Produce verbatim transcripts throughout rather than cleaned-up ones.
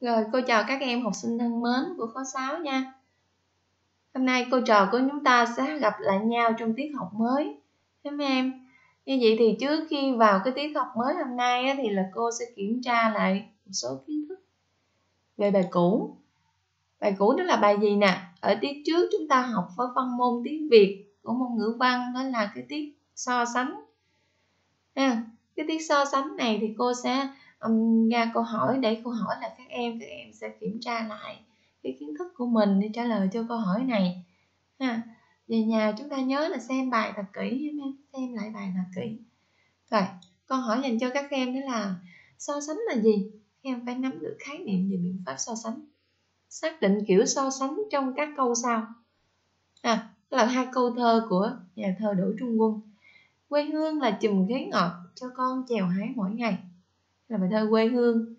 Rồi, cô chào các em học sinh thân mến của khóa sáu nha. Hôm nay cô trò của chúng ta sẽ gặp lại nhau trong tiết học mới. Thế mấy em? Như vậy thì trước khi vào cái tiết học mới hôm nay á, thì là cô sẽ kiểm tra lại một số kiến thức về bài cũ. Bài cũ đó là bài gì nè? Ở tiết trước chúng ta học với phân môn tiếng Việt của môn ngữ văn, đó là cái tiết so sánh. À, cái tiết so sánh này thì cô sẽ um, ra câu hỏi để cô hỏi là các em, các em sẽ kiểm tra lại cái kiến thức của mình để trả lời cho câu hỏi này. Ha, về nhà chúng ta nhớ là xem bài thật kỹ, em xem lại bài thật kỹ. Rồi, câu hỏi dành cho các em đó là so sánh là gì? Các em phải nắm được khái niệm về biện pháp so sánh. Xác định kiểu so sánh trong các câu sau. À, đó là hai câu thơ của nhà thơ Đỗ Trung Quân. Quê hương là chùm khế ngọt cho con chèo hái mỗi ngày, là bài thơ Quê hương.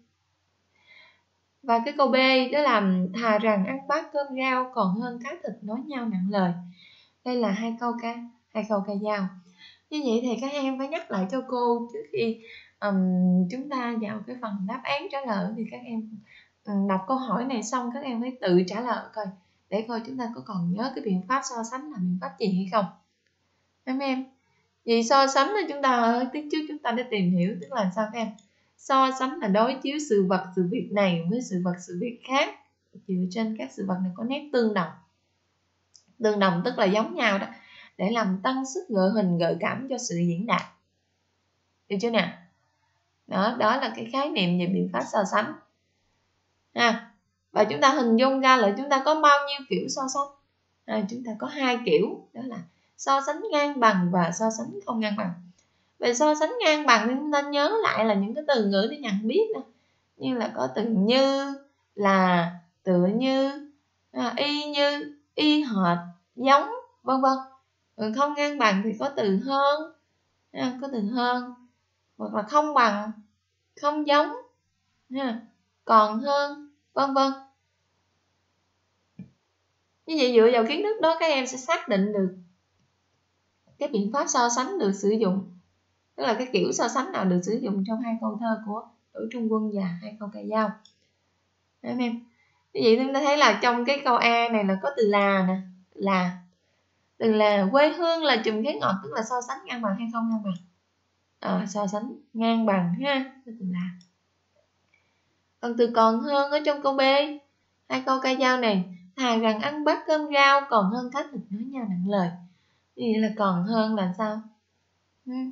Và cái câu B đó là thà rằng ăn bát cơm rau còn hơn cá thịt nói nhau nặng lời. Đây là hai câu ca hai câu ca dao. Như vậy thì các em phải nhắc lại cho cô trước khi um, chúng ta vào cái phần đáp án trả lời, thì các em um, đọc câu hỏi này xong các em phải tự trả lời coi, để coi chúng ta có còn nhớ cái biện pháp so sánh là biện pháp gì hay không. Em em vì so sánh là chúng ta ở tiết trước chúng ta đã tìm hiểu, tức là sao các em? So sánh là đối chiếu sự vật sự việc này với sự vật sự việc khác dựa trên các sự vật này có nét tương đồng. Tương đồng tức là giống nhau đó, để làm tăng sức gợi hình gợi cảm cho sự diễn đạt. Được chưa nè? Đó, đó là cái khái niệm về biện pháp so sánh. À, và chúng ta hình dung ra là chúng ta có bao nhiêu kiểu so sánh? À, chúng ta có hai kiểu, đó là so sánh ngang bằng và so sánh không ngang bằng. Về so sánh ngang bằng thì chúng ta nhớ lại là những cái từ ngữ để nhận biết nè, như là có từ như, là, tựa như, à, y như, y hệt, giống, vân vân. Còn không ngang bằng thì có từ hơn, à, có từ hơn, hoặc là không bằng, không giống, à, còn hơn, vân vân. Như vậy dựa vào kiến thức đó các em sẽ xác định được cái biện pháp so sánh được sử dụng, tức là cái kiểu so sánh nào được sử dụng trong hai câu thơ của Đỗ Trung Quân và hai câu ca dao. Đấy em. Như vậy chúng ta thấy là trong cái câu A này là có từ là nè, là. Từ là quê hương là chùm khế ngọt, tức là so sánh ngang bằng hay không ngang bằng. À, so sánh ngang bằng ha, cái từ là. Còn từ còn hơn ở trong câu B, hai câu ca dao này, thà rằng ăn bát cơm rau còn hơn cá thịt nói nhau nặng lời. Như vậy là còn hơn là sao? Hmm.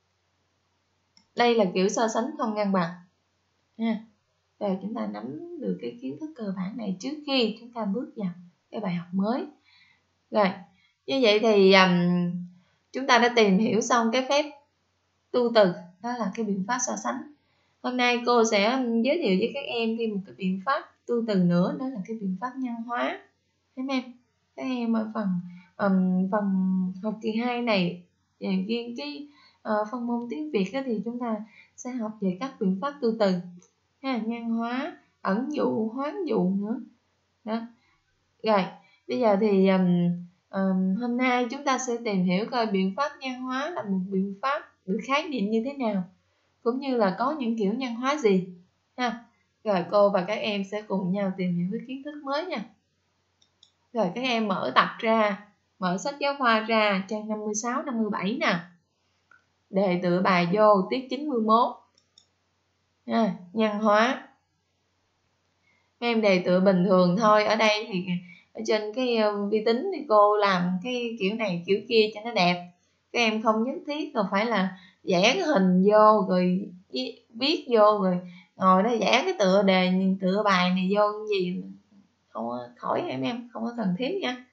Đây là kiểu so sánh không ngang bằng ha. Rồi chúng ta nắm được cái kiến thức cơ bản này trước khi chúng ta bước vào cái bài học mới. Rồi, như vậy thì um, chúng ta đã tìm hiểu xong cái phép tu từ, đó là cái biện pháp so sánh. Hôm nay cô sẽ giới thiệu với các em thêm một cái biện pháp tu từ nữa, đó là cái biện pháp nhân hóa. Thấy em? Các em ở phần um, phần học kỳ hai này, riêng cái uh, phân môn tiếng Việt đó, thì chúng ta sẽ học về các biện pháp tu từ, ha, nhân hóa, ẩn dụ, hoán dụ nữa. Đó. Rồi, bây giờ thì um, um, hôm nay chúng ta sẽ tìm hiểu coi biện pháp nhân hóa là một biện pháp được khái niệm như thế nào, cũng như là có những kiểu nhân hóa gì ha. Rồi cô và các em sẽ cùng nhau tìm hiểu cái kiến thức mới nha. Rồi các em mở tập ra, mở sách giáo khoa ra trang năm mươi sáu, năm mươi bảy nè. Đề tựa bài vô tiết chín mươi mốt. À, nhân hóa. Các em đề tựa bình thường thôi. Ở đây thì ở trên cái vi tính thì cô làm cái kiểu này kiểu kia cho nó đẹp. Các em không nhất thiết là phải là vẽ cái hình vô rồi viết vô rồi ngồi đó vẽ cái tựa đề tựa bài này vô gì, không khỏi em em không có cần thiết nha.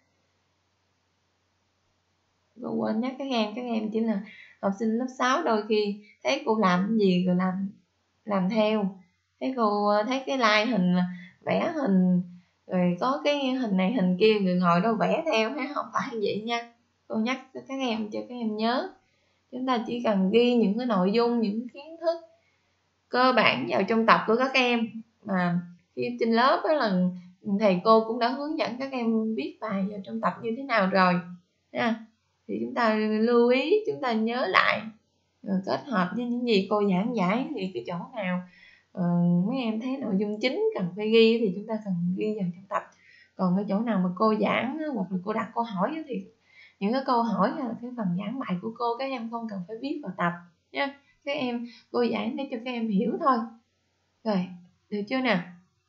Cô quên nhắc các em, các em chỉ là học sinh lớp sáu, đôi khi thấy cô làm cái gì rồi làm làm theo, thấy cô thấy cái like hình vẽ hình rồi có cái hình này hình kia rồi ngồi đâu vẽ theo, hay không phải vậy nha. Cô nhắc cho các em cho các em nhớ, chúng ta chỉ cần ghi những cái nội dung, những kiến thức cơ bản vào trong tập của các em, mà khi trên lớp đó là thầy cô cũng đã hướng dẫn các em viết bài vào trong tập như thế nào rồi ha. Thì chúng ta lưu ý, chúng ta nhớ lại rồi kết hợp với những gì cô giảng giải, thì cái chỗ nào uh, mấy em thấy nội dung chính cần phải ghi thì chúng ta cần ghi vào trong tập. Còn cái chỗ nào mà cô giảng hoặc là cô đặt câu hỏi thì những cái câu hỏi là cái phần giảng bài của cô các em không cần phải viết vào tập nha. Các em cô giảng để cho các em hiểu thôi. Rồi, được chưa nè?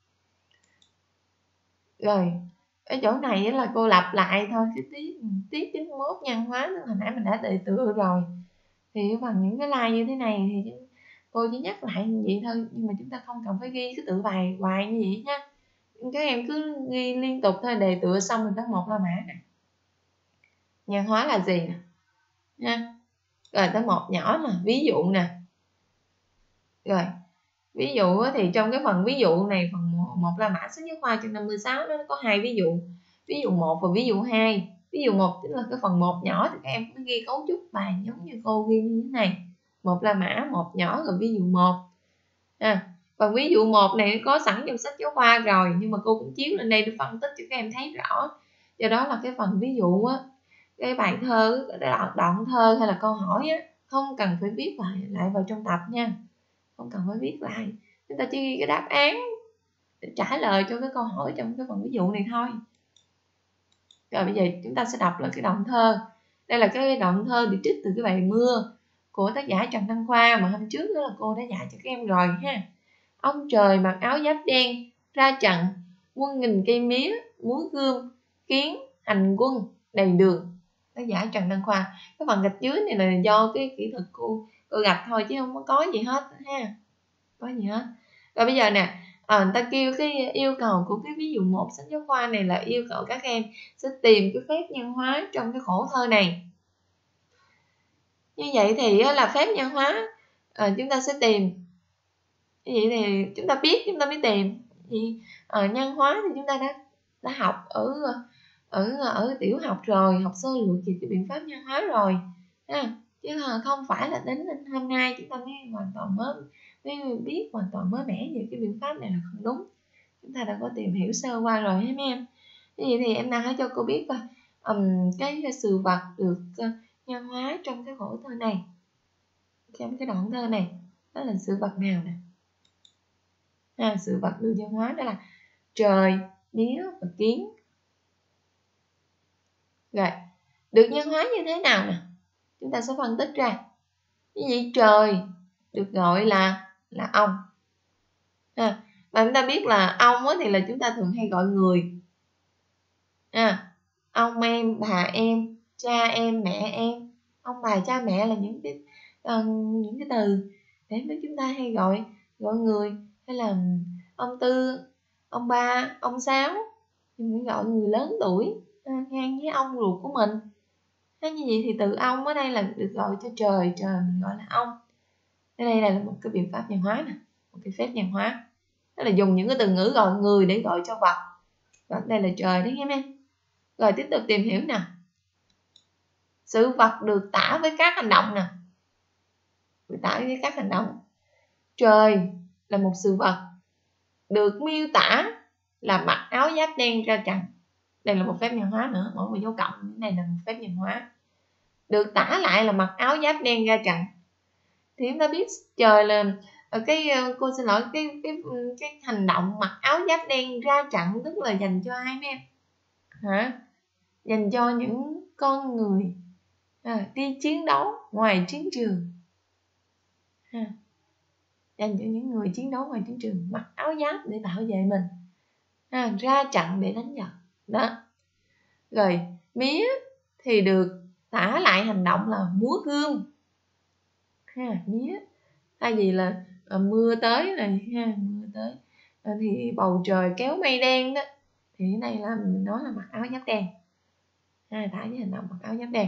Rồi, ở chỗ này là cô lặp lại thôi cái tiết tiết chín mươi mốt nhân hóa, hồi nãy mình đã đề tựa rồi. Thì bằng những cái like như thế này thì cô chỉ nhắc lại như vậy thôi, nhưng mà chúng ta không cần phải ghi cái tự bài hoài như vậy nha. Các em cứ ghi liên tục thôi, đề tựa xong rồi tới một La Mã nè. Nhân hóa là gì nè nha. Rồi tới một nhỏ nè, ví dụ nè. Rồi ví dụ thì trong cái phần ví dụ này, phần một La Mã sách giáo khoa chương năm mươi sáu đó, nó có hai ví dụ, ví dụ một và ví dụ hai. Ví dụ một tức là cái phần một nhỏ thì các em cứ ghi cấu trúc bài giống như cô ghi như thế này, một La Mã, một nhỏ, rồi ví dụ một. À, phần ví dụ một này có sẵn trong sách giáo khoa rồi, nhưng mà cô cũng chiếu lên đây để phân tích cho các em thấy rõ. Do đó là cái phần ví dụ á, cái bài thơ, đoạn, đoạn thơ hay là câu hỏi á, không cần phải viết lại lại vào trong tập nha, không cần phải viết lại, chúng ta chỉ ghi cái đáp án để trả lời cho cái câu hỏi trong cái phần ví dụ này thôi. Rồi bây giờ chúng ta sẽ đọc lại cái đoạn thơ. Đây là cái đoạn thơ được trích từ cái bài Mưa của tác giả Trần Đăng Khoa mà hôm trước đó là cô đã dạy cho các em rồi ha. Ông trời mặc áo giáp đen ra trận, quân nghìn cây mía múa gươm, kiến hành quân đầy đường. Tác giả Trần Đăng Khoa. Cái phần gạch dưới này là do cái kỹ thuật cô cô gạch thôi chứ không có gì hết ha, có gì hết. Rồi bây giờ nè, à, người ta kêu cái yêu cầu của cái ví dụ một sách giáo khoa này là yêu cầu các em sẽ tìm cái phép nhân hóa trong cái khổ thơ này. Như vậy thì là phép nhân hóa à, chúng ta sẽ tìm. Như vậy thì chúng ta biết, chúng ta mới tìm. Thì à, nhân hóa thì chúng ta đã đã học ở ở ở tiểu học rồi, học sơ lược về cái biện pháp nhân hóa rồi ha. Chứ không phải là đến hôm nay chúng ta mới hoàn toàn mới mới biết hoàn toàn mới mẻ về cái biện pháp này là không đúng. Chúng ta đã có tìm hiểu sơ qua rồi hết mấy em. Như vậy thì em đang hãy cho cô biết coi um, cái, cái sự vật được uh, nhân hóa trong cái khổ thơ này, trong cái đoạn thơ này, đó là sự vật nào nè? À, sự vật được nhân hóa đó là trời, mía và kiến. Rồi, được nhân hóa như thế nào nè? Chúng ta sẽ phân tích ra. Như vậy trời được gọi là là ông. À, và chúng ta biết là ông thì là chúng ta thường hay gọi người. À, ông em, bà em, cha em, mẹ em. Ông bà cha mẹ là những cái uh, những cái từ để mà chúng ta hay gọi gọi người, hay là ông Tư, ông Ba, ông Sáu, mình gọi người lớn tuổi ngang với ông ruột của mình. Thế như vậy thì từ ông ở đây là được gọi cho trời, trời mình gọi là ông. Đây là một cái biện pháp nhân hóa nè, một cái phép nhân hóa, đó là dùng những cái từ ngữ gọi người để gọi cho vật. Và đây là trời đấy em. Rồi tiếp tục tìm hiểu nè. Sự vật được tả với các hành động nè, được tả với các hành động. Trời là một sự vật được miêu tả là mặc áo giáp đen ra trận. Đây là một phép nhân hóa nữa, mỗi một dấu cộng như này là một phép nhân hóa. Được tả lại là mặc áo giáp đen ra trận. Thì chúng ta biết trời là cái cô xin lỗi cái cái cái hành động mặc áo giáp đen ra trận tức là dành cho ai em? Hả? Dành cho những con người à, đi chiến đấu ngoài chiến trường. Ha. Dành cho những người chiến đấu ngoài chiến trường, mặc áo giáp để bảo vệ mình, à, ra trận để đánh giặc đó. Rồi mía thì được tả lại hành động là múa gươm. Ha, mía thay vì là à, mưa tới này ha, mưa tới à, thì bầu trời kéo mây đen đó, thì cái này là mình nói là mặc áo giáp đen. Ha, tả với hành động mặc áo giáp đen.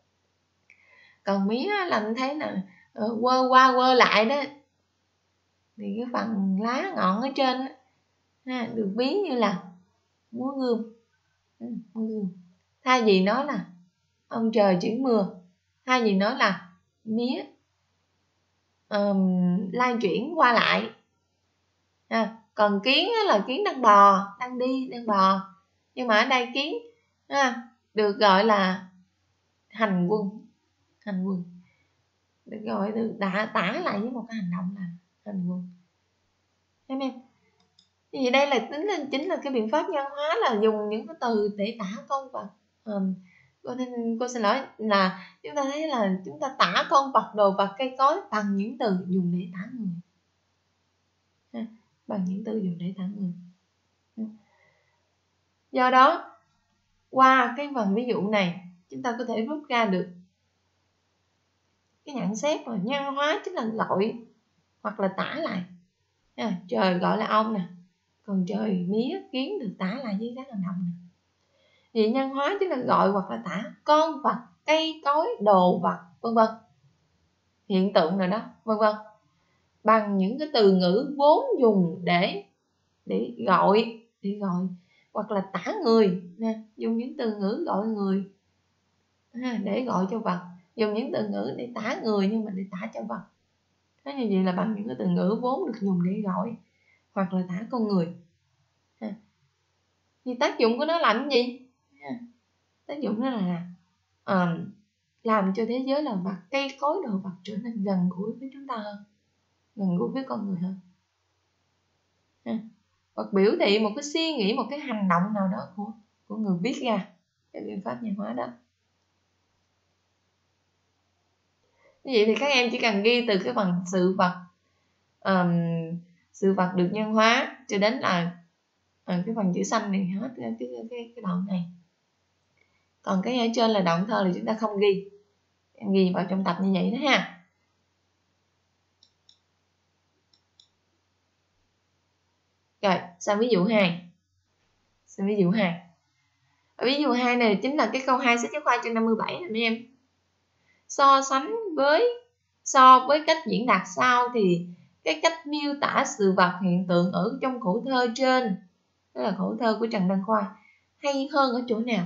Còn mía là mình thấy là uh, quơ qua quơ lại đó, thì cái phần lá ngọn ở trên đó, ha, được ví như là múa gươm. Ừ, múa gươm. Thay vì nói là ông trời chuyển mưa, thay vì nói là mía um, lan chuyển qua lại. À, còn kiến là kiến đang bò, đang đi, đang bò. Nhưng mà ở đây kiến à, được gọi là hành quân. Hành quân được gọi được tả, tả lại với một cái hành động là hành quân. Thấy em? Vì đây là tính là chính là cái biện pháp nhân hóa, là dùng những cái từ để tả con vật. Um, cô, nên, cô xin lỗi là chúng ta thấy là chúng ta tả con vật, đồ vật, cây cối bằng những từ dùng để tả người. Ha, bằng những từ dùng để tả người. Do đó, qua cái phần ví dụ này, chúng ta có thể rút ra được cái nhận xét là nhân hóa chính là gọi hoặc là tả lại. À, trời gọi là ông nè, còn trời mía kiến được tả lại với các hành động nè. Vậy nhân hóa chính là gọi hoặc là tả con vật, cây cối, đồ vật, vân vân, hiện tượng nào đó, vân vân, bằng những cái từ ngữ vốn dùng để để gọi, để gọi hoặc là tả người nè, dùng những từ ngữ gọi người à, để gọi cho vật, dùng những từ ngữ để tả người nhưng mà để tả cho vật. Thế như vậy là bằng những cái từ ngữ vốn được dùng để gọi hoặc là tả con người. À, thì tác dụng của nó là cái gì? À, tác dụng nó là uh, làm cho thế giới là vật, cây cối, đồ vật trở nên gần gũi với chúng ta hơn, gần gũi với con người hơn. À, hoặc biểu thị một cái suy nghĩ, một cái hành động nào đó của của người viết ra cái biện pháp nhân hóa đó. Như vậy thì các em chỉ cần ghi từ cái phần sự vật, um, sự vật được nhân hóa cho đến là uh, cái phần chữ xanh này hết cái, cái, cái, cái đoạn này. Còn cái ở trên là động thơ thì chúng ta không ghi, em ghi vào trong tập như vậy đó ha. Rồi, sang ví dụ hai. Sang ví dụ hai. Ở ví dụ hai này chính là cái câu hai sách giáo khoa chương năm mươi bảy này mấy em. So sánh với so với cách diễn đạt sau thì cái cách miêu tả sự vật, hiện tượng ở trong khổ thơ trên, đó là khổ thơ của Trần Đăng Khoa, hay hơn ở chỗ nào?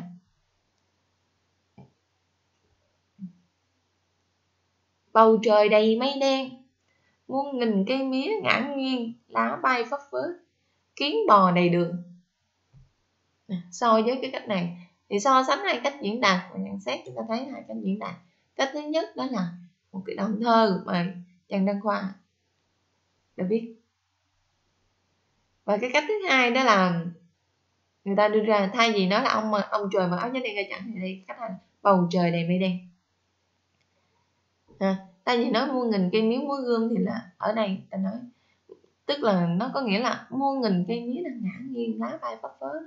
Bầu trời đầy mây đen, muôn nghìn cây mía ngả nghiêng, lá bay phấp phới, kiến bò đầy đường. So với cái cách này thì so sánh hai cách diễn đạt và nhận xét, chúng ta thấy hai cách diễn đạt. Cách thứ nhất đó là một cái động thơ mà Trần Đăng Khoa đã viết, và cái cách thứ hai đó là người ta đưa ra, thay vì nói là ông ông trời mặc áo gió đen ra chẳng thì đây cách là bầu trời đầy mây đen. À, thay vì nói muôn nghìn cây mía múa gươm thì là ở đây ta nói, tức là nó có nghĩa là muôn nghìn cây mía đang ngả nghiêng, lá bay phấp phới.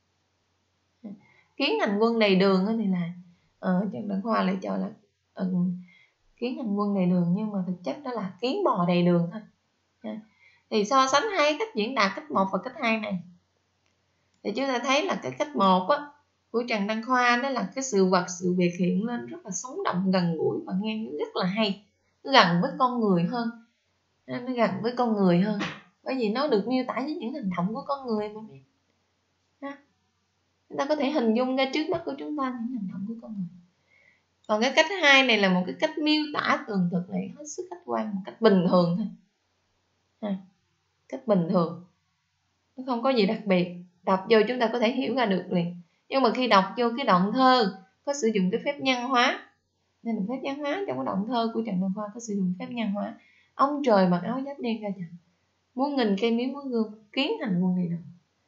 Kiến hành quân đầy đường thì là uh, Trần Đăng Khoa lại cho là uh, kiến hành quân đầy đường, nhưng mà thực chất đó là kiến bò đầy đường thôi. À, thì so sánh hai cách diễn đạt, cách một và cách hai này, thì chúng ta thấy là cái cách một á, của Trần Đăng Khoa đó là cái sự vật, sự việc hiện lên rất là sống động, gần gũi và nghe rất là hay, nó gần với con người hơn, nó gần với con người hơn, bởi vì nó được miêu tả với những hành động của con người mà em. Chúng ta có thể hình dung ra trước mắt của chúng ta những hành động của con người. Còn cái cách hai này là một cái cách miêu tả tường thực này hết sức khách quan, một cách bình thường thôi, à, cách bình thường, nó không có gì đặc biệt, đọc vô chúng ta có thể hiểu ra được liền. Nhưng mà khi đọc vô cái đoạn thơ có sử dụng cái phép nhân hóa, nên là phép nhân hóa trong cái đoạn thơ của Trần Đăng Khoa có sử dụng phép nhân hóa. Ông trời mặc áo giáp đen ra trận, muôn nghìn cây mía múa gươm, kiến hành quân đầy đường.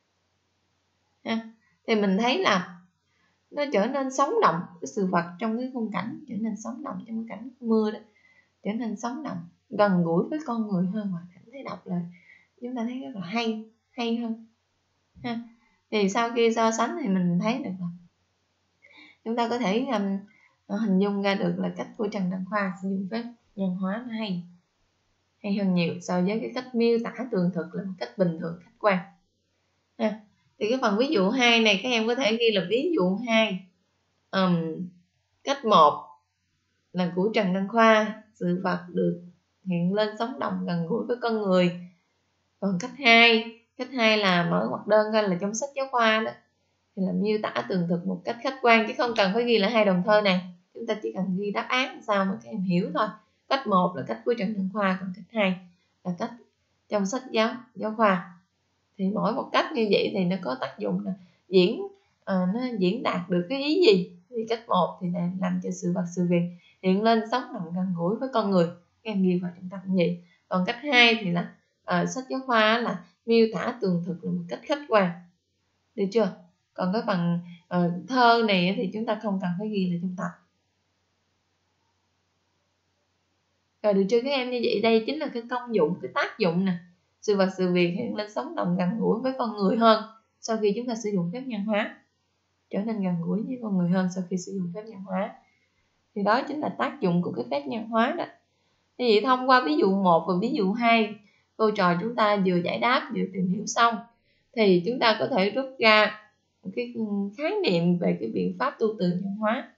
À, thì mình thấy là nó trở nên sống động, cái sự vật trong cái khung cảnh trở nên sống động, trong cái cảnh mưa đó trở nên sống động, gần gũi với con người hơn, và cảm thấy đọc là chúng ta thấy rất là hay, hay hơn ha. Thì sau khi so sánh thì mình thấy được là chúng ta có thể um, hình dung ra được là cách của Trần Đăng Khoa sử dụng phép nhân hóa nó hay, hay hơn nhiều so với cái cách miêu tả tường thực là một cách bình thường, khách quan ha. Thì cái phần ví dụ hai này các em có thể ghi là ví dụ hai. Um, cách một là của Trần Đăng Khoa, sự vật được hiện lên sống động, gần gũi với con người. Còn cách hai, cách hai là mở ngoặc đơn ra là trong sách giáo khoa đó, thì là miêu tả tường thực một cách khách quan, chứ không cần phải ghi là hai đồng thơ này, chúng ta chỉ cần ghi đáp án sao mà các em hiểu thôi. Cách một là cách của Trần Đăng Khoa, còn cách hai là cách trong sách giáo giáo khoa. Thì mỗi một cách như vậy thì nó có tác dụng là diễn uh, nó diễn đạt được cái ý gì. Thì cách một thì là làm cho sự vật, sự việc hiện lên sống động, gần gũi với con người, các em ghi vào trong tập như vậy. Còn cách hai thì là uh, sách giáo khoa là miêu tả tường thực là một cách khách quan, được chưa? Còn cái phần uh, thơ này thì chúng ta không cần phải ghi lại trong tập. Rồi, được chưa các em? Như vậy đây chính là cái công dụng, cái tác dụng nè. Sự vật sự việc hiện lên sống động gần gũi với con người hơn sau khi chúng ta sử dụng phép nhân hóa, trở nên gần gũi với con người hơn sau khi sử dụng phép nhân hóa. Thì đó chính là tác dụng của cái phép nhân hóa đó. Như vậy thông qua ví dụ một và ví dụ hai, cô trò chúng ta vừa giải đáp vừa tìm hiểu xong, thì chúng ta có thể rút ra một cái khái niệm về cái biện pháp tu từ nhân hóa.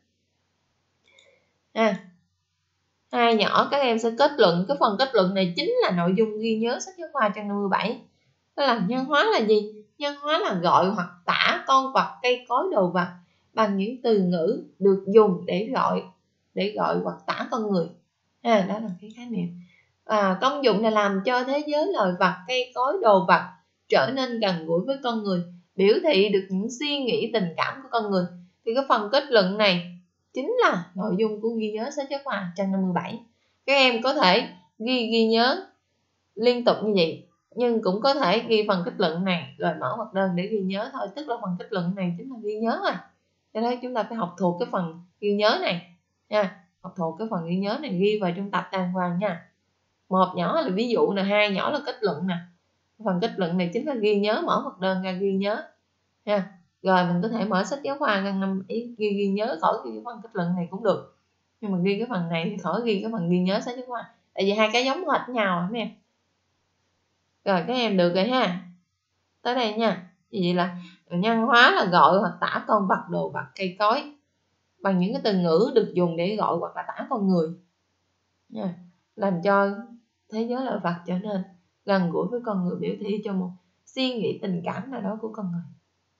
À, hai nhỏ các em sẽ kết luận. Cái phần kết luận này chính là nội dung ghi nhớ sách giáo khoa trang năm mươi bảy. Đó là nhân hóa là gì? Nhân hóa là gọi hoặc tả con vật, cây cối, đồ vật bằng những từ ngữ được dùng để gọi để gọi hoặc tả con người. À, đó là cái khái niệm. À, công dụng là làm cho thế giới loài vật, cây cối, đồ vật trở nên gần gũi với con người, biểu thị được những suy nghĩ, tình cảm của con người. Thì cái phần kết luận này chính là nội dung của ghi nhớ sách giáo khoa trang năm mươi bảy. Các em có thể ghi ghi nhớ liên tục như vậy, nhưng cũng có thể ghi phần kết luận này rồi mở mặt đơn để ghi nhớ thôi. Tức là phần kết luận này chính là ghi nhớ rồi. Cho nên chúng ta phải học thuộc cái phần ghi nhớ này nha. Học thuộc cái phần ghi nhớ này, ghi vào trong tập đàng hoàng nha. Một nhỏ là ví dụ nè, hai nhỏ là kết luận nè. Phần kết luận này chính là ghi nhớ, mở mặt đơn ra ghi nhớ nha. Rồi mình có thể mở sách giáo khoa ngăn năm ý ghi ghi nhớ khỏi ghi cái phần kết luận này cũng được, nhưng mà ghi cái phần này thì khỏi ghi cái phần ghi nhớ sách giáo khoa, tại vì hai cái giống hệt nhau hả em. Rồi các em được rồi ha. Tới đây nha. Vậy là nhân hóa là gọi hoặc tả con vật, đồ vật, cây cối bằng những cái từ ngữ được dùng để gọi hoặc là tả con người nha, làm cho thế giới loài vật trở nên gần gũi với con người, biểu thị cho một suy nghĩ, tình cảm nào đó của con người.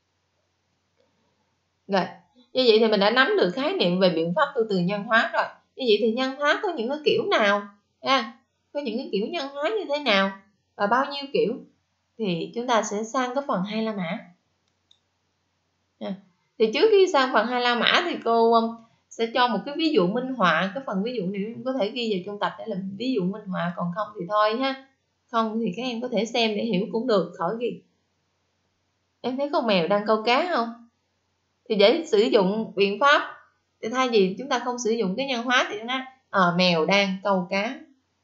Rồi, như vậy thì mình đã nắm được khái niệm về biện pháp tu từ nhân hóa rồi. Như vậy thì nhân hóa có những cái kiểu nào? À, có những cái kiểu nhân hóa như thế nào? Và bao nhiêu kiểu? Thì chúng ta sẽ sang cái phần hai la mã. À, thì trước khi sang phần hai la mã thì cô um, sẽ cho một cái ví dụ minh họa. Cái phần ví dụ này em có thể ghi vào trong tập để làm ví dụ minh họa, còn không thì thôi ha. Không thì các em có thể xem để hiểu cũng được, khỏi ghi. Em thấy con mèo đang câu cá không? Thì để sử dụng biện pháp, thì thay vì chúng ta không sử dụng cái nhân hóa thì chúng ta à, mèo đang câu cá,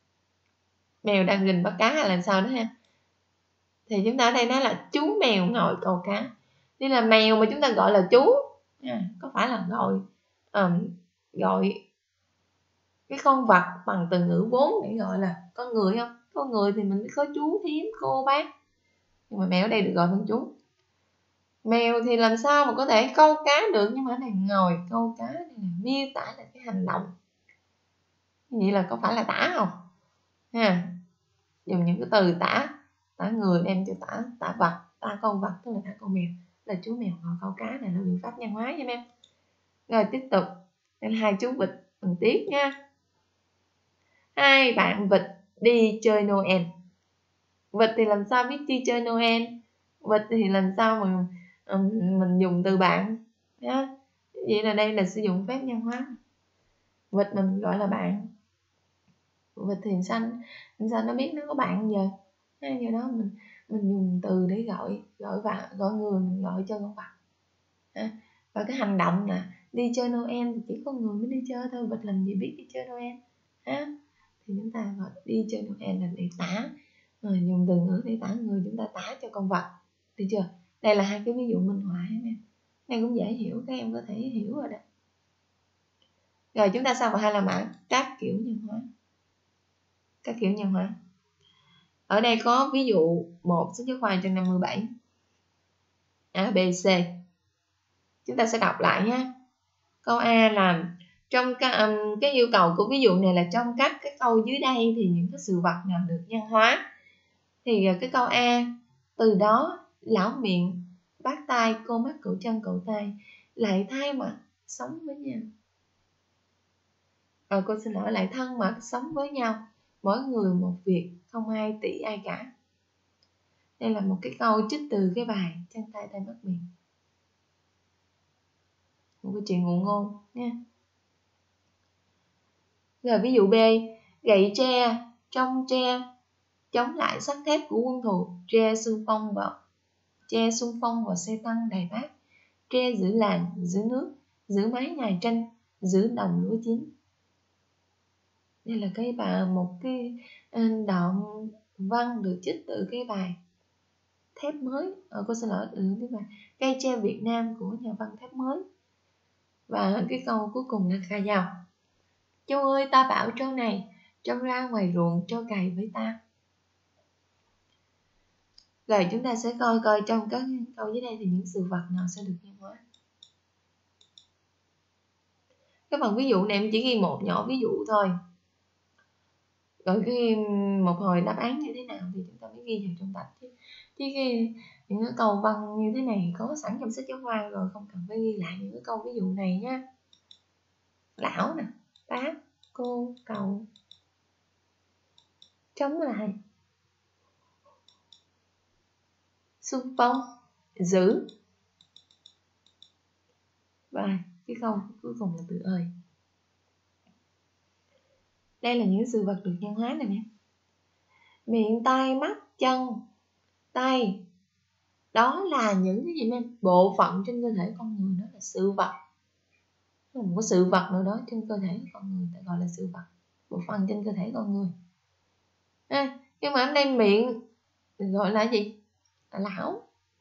mèo đang rình bắt cá hay làm sao đó ha. Thì chúng ta ở đây nói là chú mèo ngồi câu cá. Nên là mèo mà chúng ta gọi là chú, à, có phải là gọi um, gọi cái con vật bằng từ ngữ vốn để gọi là con người không? Con người thì mình có chú, thím, cô, bác, nhưng mà mèo ở đây được gọi bằng chú. Mèo thì làm sao mà có thể câu cá được, nhưng mà ở đây ngồi câu cá này là miêu tả là cái hành động. Vậy là có phải là tả không? Ha, dùng những cái từ tả, tả người đem cho tả tả vật, tả con vật, tức là tả con mèo, là chú mèo ngồi câu cá. Này là biện pháp nhân hóa nha em. Rồi tiếp tục, đây là hai chú vịt bằng tiết nha. Hai bạn vịt đi chơi Noel. Vịt thì làm sao biết đi chơi Noel? Vịt thì làm sao mà um, mình dùng từ bạn nhá. Vậy là đây là sử dụng phép nhân hóa. Vịt mình gọi là bạn. Vịt thì xanh, sao nó biết nó có bạn giờ? Do đó mình mình dùng từ để gọi gọi và gọi người, mình gọi cho con vật. Và cái hành động là đi chơi Noel thì chỉ có người mới đi chơi thôi, vịt làm gì biết đi chơi Noel ha. Thì chúng ta gọi đi chơi Noel là để tả, rồi dùng từ ngữ để tả người, chúng ta tả cho con vật, được chưa? Đây là hai cái ví dụ minh họa em. Đây cũng dễ hiểu, các em có thể hiểu rồi đó. Rồi chúng ta sang vào hai la mã, các kiểu nhân hóa. Các kiểu nhân hóa. Ở đây có ví dụ một sách giáo khoa trang năm mươi bảy. A, B, C. Chúng ta sẽ đọc lại nhé. Câu A là trong các, um, cái yêu cầu của ví dụ này là trong các cái câu dưới đây thì những cái sự vật nào được nhân hóa. Thì cái câu A, từ đó lão miệng, bác tai, cô mắt, cậu chân, cậu tay lại thay mặt sống với nhau. À, cô xin lỗi, lại thân mật sống với nhau, mỗi người một việc, không ai tỉ ai cả. Đây là một cái câu trích từ cái bài Chân tay tay mắt miệng, một cái chuyện ngụ ngôn nha. Rồi ví dụ B, gậy tre, trong tre, chống lại sắt thép của quân thù. Tre xung phong vào tre xung phong vào xe tăng Đài Bắc. Tre giữ làng, giữ nước, giữ mái nhà tranh, giữ đồng lúa chín. Đây là cái bài một cái đoạn văn được trích từ cái bài Thép Mới. Ờ, cô xin lỗi, ừ, cái bài Cây tre Việt Nam của nhà văn Thép Mới. Và cái câu cuối cùng là khà giàu. Châu ơi ta bảo trâu này, trâu ra ngoài ruộng trâu cày với ta. Rồi chúng ta sẽ coi coi trong các câu dưới đây thì những sự vật nào sẽ được nhân hóa. Cái phần ví dụ này em chỉ ghi một nhỏ ví dụ thôi. Rồi khi một hồi đáp án như thế nào thì chúng ta mới ghi vào trong tập chứ. Chứ cái, những cái câu văn như thế này có sẵn trong sách giáo khoa rồi, không cần phải ghi lại những cái câu ví dụ này nha. Lão nè, bác, cô, cậu. Chống lại, xung phong, giữ. Và cái câu cuối cùng là từ ơi. Đây là những sự vật được nhân hóa nè em. Miệng, tai, mắt, chân, tay. Đó là những cái gì em? Bộ phận trên cơ thể con người, đó là sự vật. Một cái sự vật nào đó trên cơ thể con người ta gọi là sự vật. Bộ phận trên cơ thể con người. À, nhưng mà ở đây miệng được gọi là gì? Là lão.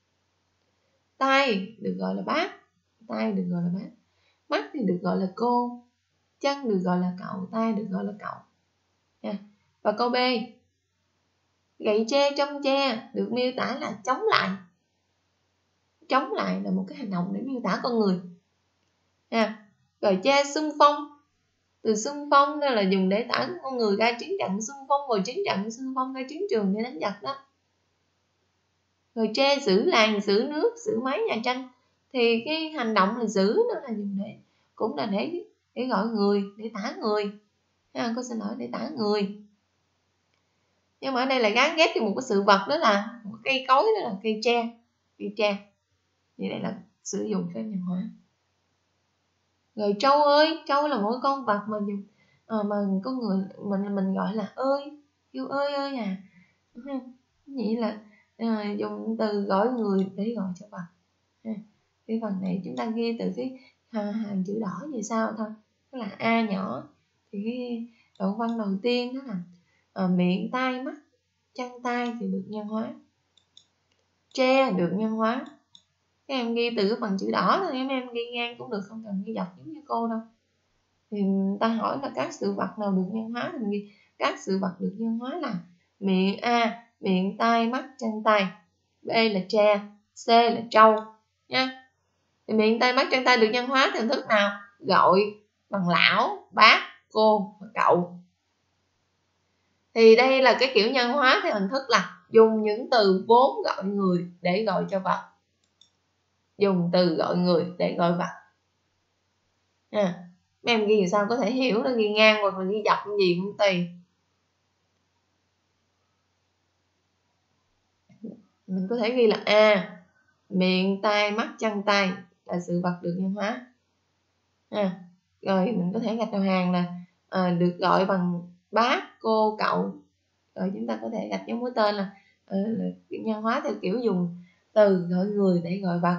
Tai được gọi là bác. Tai được gọi là bác. Mắt thì được gọi là cô. Chân được gọi là cậu. Tai được gọi là cậu. À, và câu B. Gậy tre trong tre được miêu tả là chống lại. Chống lại là một cái hành động để miêu tả con người. À, rồi tre xung phong. Từ xung phong đó là dùng để tả con người ra chiến trận, xung phong vào chiến trận, xung phong ra chiến trường để đánh giặc đó. Rồi tre giữ làng, giữ nước, giữ mái nhà tranh. Thì cái hành động là giữ đó là dùng để cũng là để để gọi người, để tả người. À, cô xin lỗi, để tả người. Nhưng mà ở đây là gắn ghép cho một cái sự vật, đó là một cây cối, đó là cây tre. Cây tre. Vậy đây là sử dụng phép nhân hóa. Rồi trâu ơi, trâu là một con vật mà dùng à, mà con người mình mình gọi là ơi, kêu ơi ơi à. Vậy là à, dùng từ gọi người để gọi cho vật. À, cái phần này chúng ta ghi từ cái hàng, hàng chữ đỏ như sau thôi, đó là A nhỏ. Thì cái đoạn văn đầu tiên đó là à, miệng, tai, mắt, chân, tay thì được nhân hóa. Tre được nhân hóa. Các em ghi từ cái phần chữ đỏ thôi, em em ghi ngang cũng được, không cần ghi dọc giống như cô đâu. Thì ta hỏi là các sự vật nào được nhân hóa, thì ghi các sự vật được nhân hóa là miệng A, miệng, tai, mắt, chân, tay. B là tre, C là trâu nha. Thì miệng, tai, mắt, chân, tay được nhân hóa theo hình thức nào? Gọi bằng lão, bác, cô và cậu. Thì đây là cái kiểu nhân hóa theo hình thức là dùng những từ vốn gọi người để gọi cho vật. Dùng từ gọi người để gọi vật. À, mấy em ghi làm sao có thể hiểu, nó ghi ngang hoặc là ghi dọc gì cũng tùy. Mình có thể ghi là A, miệng, tai, mắt, chân, tay là sự vật được nhân hóa. À, rồi mình có thể gạch đầu hàng là à, được gọi bằng bác, cô, cậu. Rồi chúng ta có thể gạch dấu mũi tên là, à, là nhân hóa theo kiểu dùng từ gọi người để gọi vật.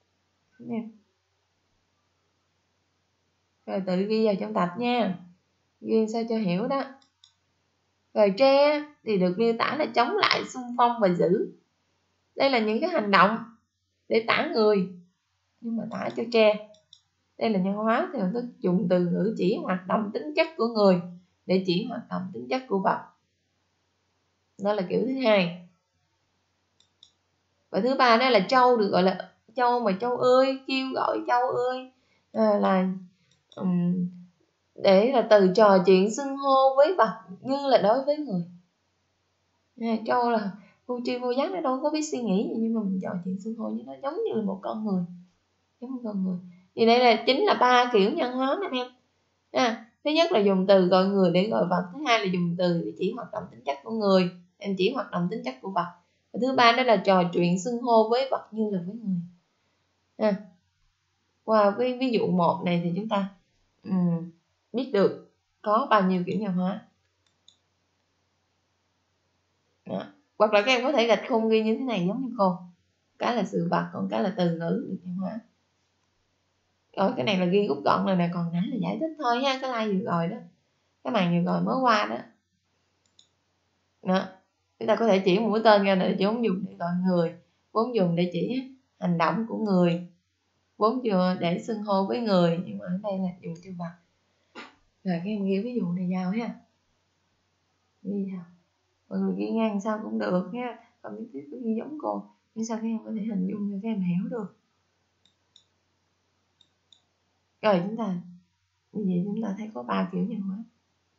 Rồi tự ghi vào trong tập nha, ghi sao cho hiểu đó. Rồi tre thì được miêu tả là chống lại, xung phong và giữ. Đây là những cái hành động để tả người, nhưng mà tả cho tre. Đây là nhân hóa theo hình thức dùng từ ngữ chỉ hoạt động tính chất của người để chỉ hoạt động tính chất của vật. Đó là kiểu thứ hai. Và thứ ba đó là trâu được gọi là trâu mà trâu ơi, kêu gọi trâu ơi à, là um, để là từ trò chuyện xưng hô với vật như là đối với người. À, trâu là vô tri vô giác, nó đâu có biết suy nghĩ gì, nhưng mà mình trò chuyện xưng hô với nó giống như là một con người, giống như con người. Thì đây là chính là ba kiểu nhân hóa nè em. À, thứ nhất là dùng từ gọi người để gọi vật, thứ hai là dùng từ để chỉ hoạt động tính chất của người, em chỉ hoạt động tính chất của vật. Và thứ ba đó là trò chuyện xưng hô với vật như là với người. À, qua với ví dụ một này thì chúng ta um, biết được có bao nhiêu kiểu nhân hóa. Đó. Hoặc là các em có thể gạch khung ghi như thế này giống như cô, cái là sự vật, còn cái là từ ngữ được nhân hóa. Rồi cái này là ghi rút gọn rồi nè, còn nãy là giải thích thôi ha, cái like vừa rồi đó, cái màn vừa rồi mới qua đó. Đó. Chúng ta có thể chỉ một mũi tên ra để vốn dùng để gọi người, vốn dùng để chỉ hành động của người, vốn chưa để xưng hô với người, nhưng mà ở đây là dùng từ vật. Rồi các em ghi ví dụ này vào ha, ghi vào, mọi người ghi ngang sao cũng được nha, không nhất thiết phải ghi giống cô, nhưng sao các em có thể hình dung cho các em hiểu được. Rồi chúng ta như vậy chúng ta thấy có ba kiểu nhân hóa.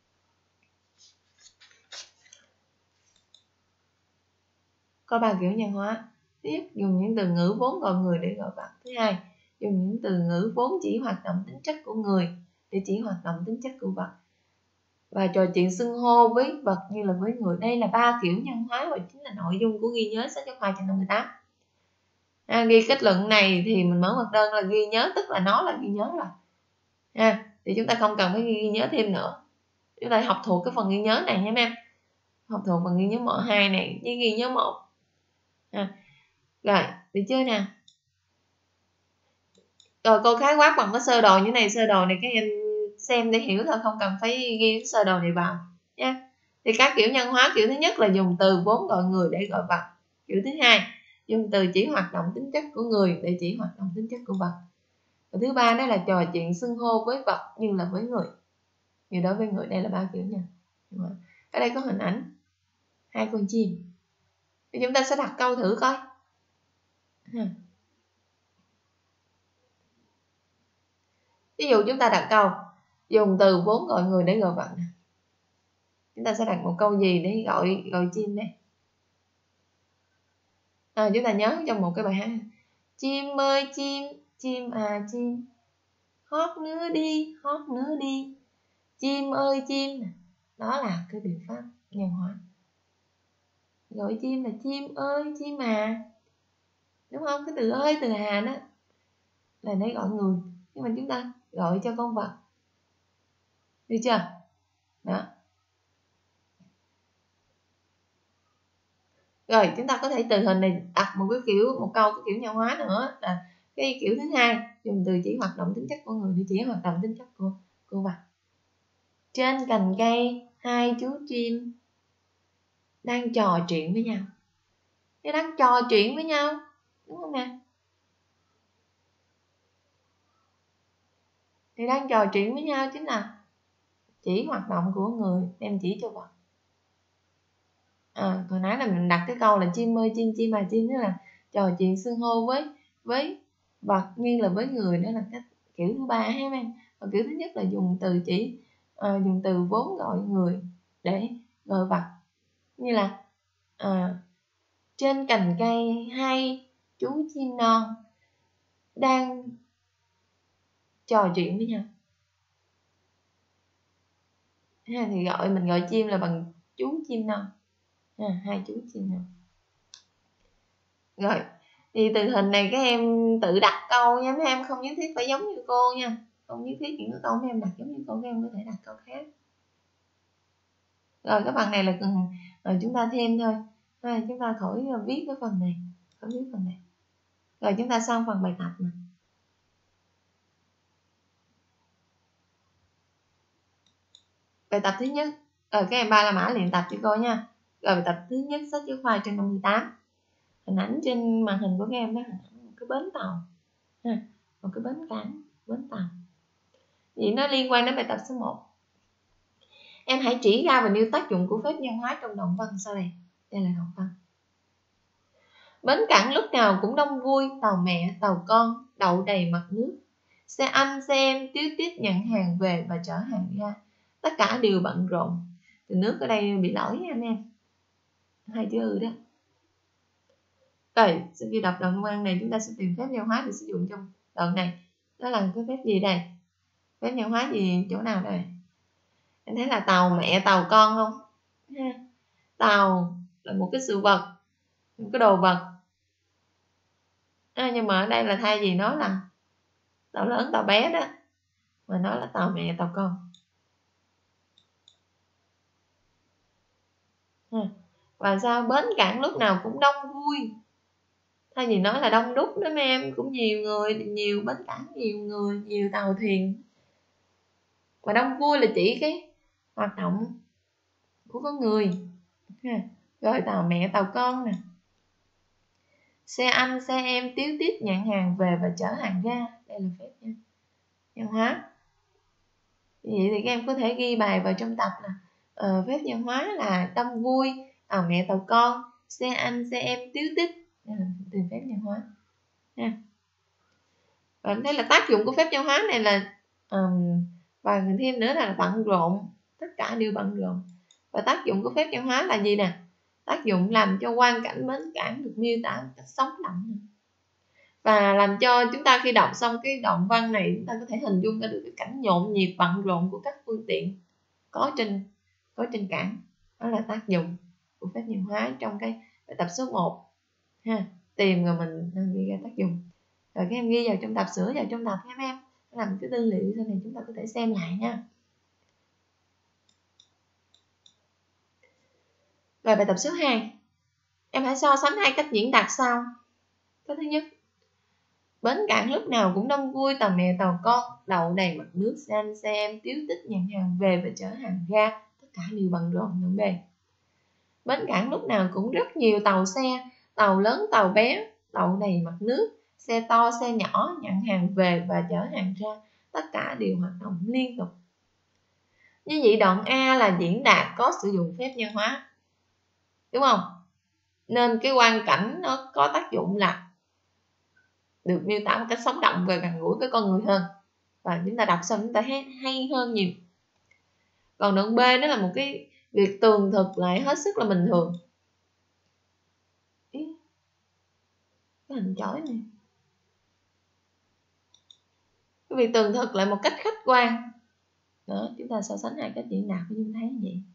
Có ba kiểu nhân hóa. Thứ nhất, dùng những từ ngữ vốn gọi người để gọi vật. Thứ hai, dùng những từ ngữ vốn chỉ hoạt động tính chất của người để chỉ hoạt động tính chất của vật. Và trò chuyện xưng hô với vật như là với người. Đây là ba kiểu nhân hóa và chính là nội dung của ghi nhớ sách giáo khoa trang năm mươi tám. À, ghi kết luận này thì mình mở mặt đơn là ghi nhớ, tức là nó là ghi nhớ rồi. À, thì chúng ta không cần phải ghi nhớ thêm nữa. Chúng ta học thuộc cái phần ghi nhớ này nha em. Học thuộc phần ghi nhớ mẫu hai này với ghi nhớ một. À, rồi, được chưa nè? Rồi cô khái quát bằng cái sơ đồ như này, sơ đồ này các em xem để hiểu thôi, không cần phải ghi sơ đồ này vào nha. Thì các kiểu nhân hóa, kiểu thứ nhất là dùng từ vốn gọi người để gọi vật. Kiểu thứ hai, dùng từ chỉ hoạt động tính chất của người để chỉ hoạt động tính chất của vật. Và thứ ba đó là trò chuyện xưng hô với vật như là với người. Như đối với người, đây là ba kiểu nhân. Ở đây có hình ảnh hai con chim. Thì chúng ta sẽ đặt câu thử coi. Ví dụ chúng ta đặt câu dùng từ vốn gọi người để gọi vật. Chúng ta sẽ đặt một câu gì để gọi gọi chim đây? À, chúng ta nhớ trong một cái bài hát: chim ơi chim, chim à chim, hót nữa đi, hót nữa đi, chim ơi chim. Đó là cái biện pháp nhân hóa. Gọi chim là chim ơi chim à, đúng không? Cái từ ơi từ à đó là để gọi người, nhưng mà chúng ta gọi cho con vật, được chưa? Đó. Rồi chúng ta có thể từ hình này đặt một cái kiểu, một câu cái kiểu nhân hóa nữa là cái kiểu thứ hai, dùng từ chỉ hoạt động tính chất của người để chỉ hoạt động tính chất của của vật. Trên cành cây hai chú chim đang trò chuyện với nhau. Cái đang trò chuyện với nhau, đúng không nè? Thì đang trò chuyện với nhau chính là chỉ hoạt động của người đem chỉ cho vật. À, hồi nãy là mình đặt cái câu là chim ơi chim, chim à chim, tức là trò chuyện xưng hô với với vật như là với người, đó là cái kiểu thứ ba ha em. Và kiểu thứ nhất là dùng từ chỉ à, dùng từ vốn gọi người để gọi vật, như là à, trên cành cây hai chú chim non đang trò chuyện với nhau. Ha, thì gọi mình gọi chim là bằng chú chim non, à, hai chú chim non. Rồi thì từ hình này các em tự đặt câu nha mấy em, không nhất thiết phải giống như cô nha, không nhất thiết những cái câu mấy em đặt giống như cô, các em có thể đặt câu khác. Rồi cái phần này là cần rồi chúng ta thêm thôi, rồi chúng ta khỏi viết cái phần này, khỏi viết phần này. Rồi chúng ta xong phần bài tập này. Bài tập thứ nhất, rồi các em ba la mã luyện tập cho cô nha. Rồi bài tập thứ nhất sách giáo khoa trên năm mươi tám, hình ảnh trên màn hình của các em đó, một cái bến tàu, một cái bến cảng, bến tàu. Vậy nó liên quan đến bài tập số một. Em hãy chỉ ra và nêu tác dụng của phép nhân hóa trong đoạn văn sau đây. Đây là đoạn văn. Bến cảng lúc nào cũng đông vui, tàu mẹ, tàu con đậu đầy mặt nước. Xe anh, xe em tíu tít nhận hàng về và chở hàng ra. Tất cả đều bận rộn. Từ nước ở đây bị lỗi nha anh em. Hai chữ ừ đó. Rồi, sau khi đọc đoạn văn này chúng ta sẽ tìm phép nhân hóa để sử dụng trong đoạn này. Đó là cái phép gì đây? Phép nhân hóa gì chỗ nào đây? Em thấy là tàu mẹ, tàu con không? Tàu là một cái sự vật, một cái đồ vật. À, nhưng mà ở đây là thay vì nói là tàu lớn, tàu bé đó, mà nói là tàu mẹ, tàu con. Và sao? Bến cảng lúc nào cũng đông vui. Thay vì nói là đông đúc đó mấy em, cũng nhiều người, nhiều bến cảng, nhiều người, nhiều tàu thuyền. Và đông vui là chỉ cái hoạt động của con người. Rồi tàu mẹ tàu con nè, xe anh xe em tíu tít nhận hàng về và chở hàng ra. Đây là phép nha nhân hóa. Vậy thì các em có thể ghi bài vào trong tập là uh, phép nhân hóa là đông vui, tàu mẹ tàu con, xe anh xe em tíu tít. Đây là từ phép nhân hóa nha. Và đây là tác dụng của phép nhân hóa này là um, và thêm nữa là bận rộn, tất cả đều bận rộn. Và tác dụng của phép nhân hóa là gì nè? Tác dụng làm cho quang cảnh bến cảng được miêu tả một cách sống động, và làm cho chúng ta khi đọc xong cái đoạn văn này chúng ta có thể hình dung ra được cái cảnh nhộn nhịp bận rộn của các phương tiện có trên có trên cảng. Đó là tác dụng của phép nhân hóa trong cái bài tập số một ha. Tìm rồi mình ghi ra tác dụng, rồi các em ghi vào trong tập, sửa vào trong tập các em, làm cái tư liệu sau này chúng ta có thể xem lại nha. Rồi bài tập số hai, em hãy so sánh hai cách diễn đạt sau. Cái thứ nhất, bến cảng lúc nào cũng đông vui, tàu mẹ tàu con đậu đầy mặt nước, xe anh xe em tíu tít nhận hàng về và chở hàng ra, tất cả đều bận rộn nhộn bề. Bến cảng lúc nào cũng rất nhiều tàu xe, tàu lớn tàu bé đậu đầy mặt nước, xe to xe nhỏ nhận hàng về và chở hàng ra, tất cả đều hoạt động liên tục. Như vậy đoạn A là diễn đạt có sử dụng phép nhân hóa, đúng không? Nên cái quang cảnh nó có tác dụng là được miêu tả một cách sống động và gần gũi với con người hơn, và chúng ta đọc xong chúng ta thấy hay hơn nhiều. Còn đoạn B đó là một cái việc tường thực lại hết sức là bình thường. Ý, cái hình chói này, cái việc tường thực lại một cách khách quan đó, chúng ta so sánh hai cách diễn đạt của chúng ta thấy như vậy.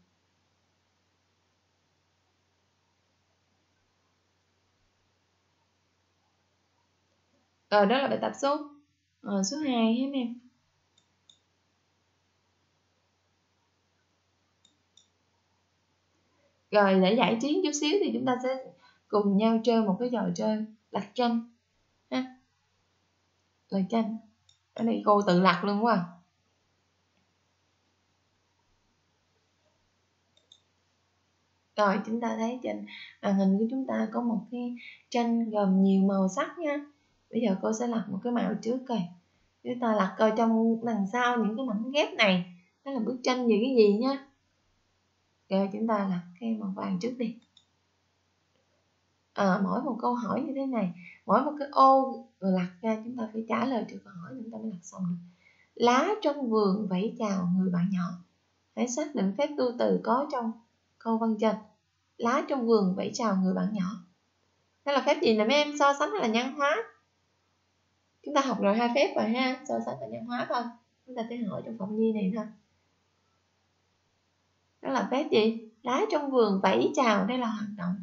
Rồi đó là bài tập số uh, số hai hết em. Rồi để giải trí chút xíu thì chúng ta sẽ cùng nhau chơi một cái trò chơi lật tranh ha. Lật tranh. Ở đây cô tự lật luôn quá. Rồi chúng ta thấy trên màn hình của chúng ta có một cái tranh gồm nhiều màu sắc nha. Bây giờ cô sẽ lật một cái màu trước coi. Chúng ta lật coi trong đằng sau những cái mảnh ghép này đó là bức tranh về cái gì nha. Rồi chúng ta lật cái màu vàng trước đi. À, mỗi một câu hỏi như thế này, mỗi một cái ô lật ra chúng ta phải trả lời cho câu hỏi, chúng ta mới lật xong được. Lá trong vườn vẫy chào người bạn nhỏ. Hãy xác định phép tu từ có trong câu văn trên. Lá trong vườn vẫy chào người bạn nhỏ. Đó là phép gì nè mấy em? So sánh hay là nhân hóa? Chúng ta học rồi hai phép rồi ha, so sánh và nhân hóa thôi. Chúng ta sẽ hỏi trong phòng nhi này thôi. Đó là phép gì? Lá trong vườn vẫy chào, đây là hoạt động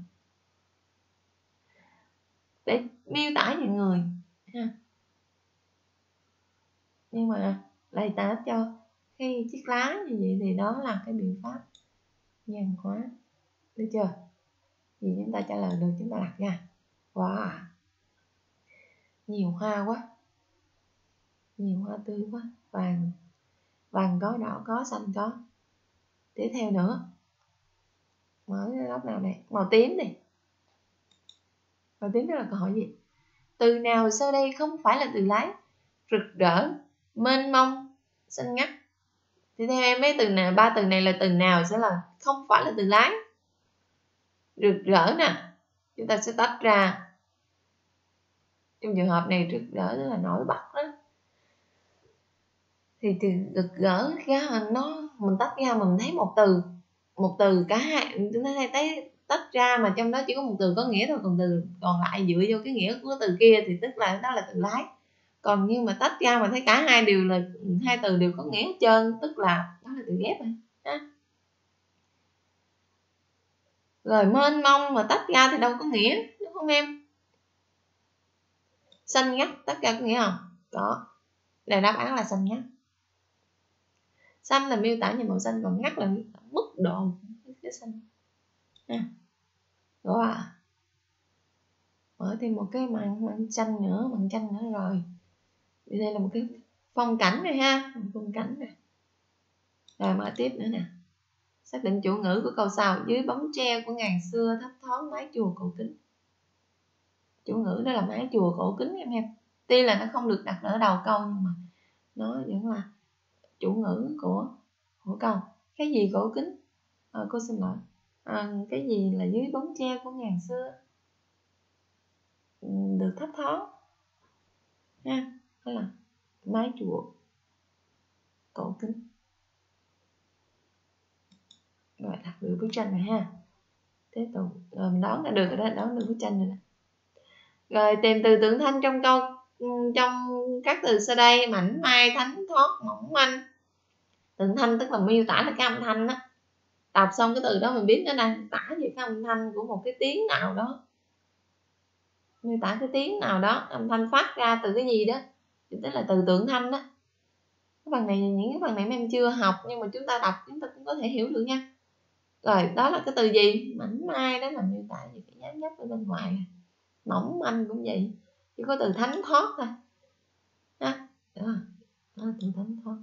để miêu tả những người ha. Nhưng mà lại tả cho cái chiếc lá như vậy thì đó là cái biện pháp nhân hóa, được chưa? Vì chúng ta trả lời được chúng ta đặt nha. Wow, nhiều hoa quá, nhiều hoa tươi quá, vàng vàng có, đỏ có, xanh có. Tiếp theo nữa, mở cái góc nào này, màu tím này. Màu tím đó là câu hỏi gì? Từ nào sau đây không phải là từ lái? Rực rỡ, mênh mông, xanh ngắt. Thì theo em mấy từ nào, ba từ này là từ nào sẽ là không phải là từ lái? Rực rỡ nè, chúng ta sẽ tách ra. Trong trường hợp này rực rỡ rất là nổi bật đó. Thì từ rực rỡ ra nó mình tách ra mình thấy một từ, một từ cả hai chúng ta thấy tách ra mà trong đó chỉ có một từ có nghĩa thôi, còn từ còn lại dựa vô cái nghĩa của từ kia thì tức là đó là từ lái. Còn nhưng mà tách ra mà thấy cả hai đều là hai từ đều có nghĩa hết trơn, tức là đó là từ ghép rồi ha. Rồi mênh mông mà tách ra thì đâu có nghĩa, đúng không em? Xanh ngắt tách ra có nghĩa không? Có. Đây đáp án là xanh ngắt. Xanh là miêu tả những màu xanh, còn ngắt là mức độ cái xanh ha. Wow. Mở thêm một cái màn, màn tranh nữa, màn tranh nữa rồi. Đây là một cái phong cảnh này ha, phong cảnh này. Rồi mở tiếp nữa nè. Xác định chủ ngữ của câu sau. Dưới bóng tre của ngàn xưa thấp thoáng mái chùa cổ kính. Chủ ngữ đó là mái chùa cổ kính em em. Tuy là nó không được đặt ở đầu câu nhưng mà nó vẫn là chủ ngữ của của câu. Cái gì cổ kính? À, cô xin lỗi. À, cái gì là dưới bóng tre của ngàn xưa được thấp thoáng ha, đó là mái chùa cổ kính. Rồi đặt được bức tranh này ha. Tiếp tục rồi mình đoán ra được rồi đó, đoán được bức tranh rồi đó. Rồi tìm từ tượng thanh trong câu, trong các từ sau đây: mảnh mai, thánh thoát, mỏng manh. Tượng thanh tức là miêu tả là cái âm thanh đó. Đọc xong cái từ đó mình biết nó đang tả về cái âm thanh của một cái tiếng nào đó, miêu tả cái tiếng nào đó, âm thanh phát ra từ cái gì đó, thì tức là từ tượng thanh đó. Cái phần này, những cái phần này mấy em chưa học nhưng mà chúng ta đọc chúng ta cũng có thể hiểu được nha. Rồi đó là cái từ gì? Mảnh mai đó là miêu tả về cái dáng dấp ở bên ngoài. Mỏng manh cũng vậy, chỉ có từ thánh thoát thôi ha. Đó, đó là từ thánh thoát.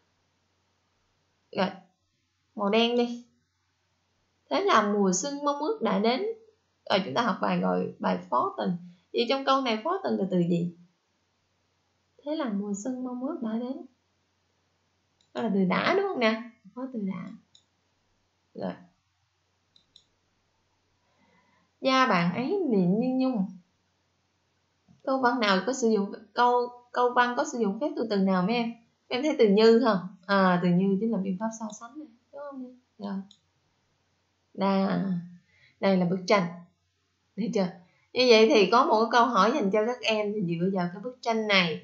Rồi màu đen đi. Thế là mùa xuân mong ước đã đến. Rồi chúng ta học bài rồi bài phó tình. Vậy trong câu này phó tình là từ gì? Thế là mùa xuân mong ước đã đến. Đó là từ đã đúng không nè? Phó từ đã. Rồi. Da bạn ấy mịn như nhung. Câu văn nào có sử dụng câu câu văn có sử dụng phép từ từ nào mấy em? Em thấy từ như không? À, từ như chính là biện pháp so sánh này, đúng không? Rồi. Đà, đây là bức tranh. Thấy chưa? Như vậy thì có một câu hỏi dành cho các em thì dựa vào cái bức tranh này.